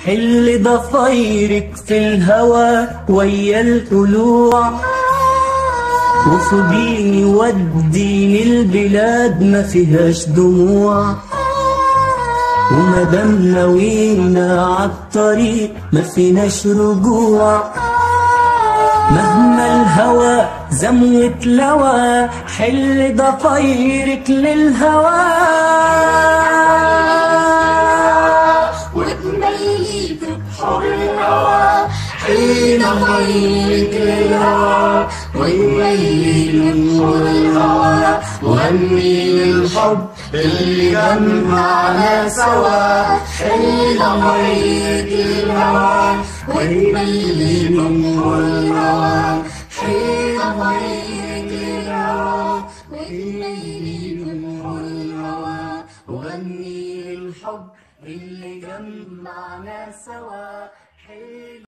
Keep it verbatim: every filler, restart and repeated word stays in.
حل ضفايرك في الهوى ويا الطلوع، وخديني وديني البلاد ما فيهاش دموع، ومادام ناوينا عالطريق ما فيناش رجوع. مهما الهوى زموة لوى حل ضفايرك للهوى، وتميلي بحر الهوى حل ضفايرك للهوى، وتميلي بحر الهوى وغني للحب اللي جمعنا سوا. حل ضفايرك للهوى وتميلي بحر الهوى، حل ضفايرك للهوى وتميلي بحر الهوى وغني للحب اللي جمعنا سوا.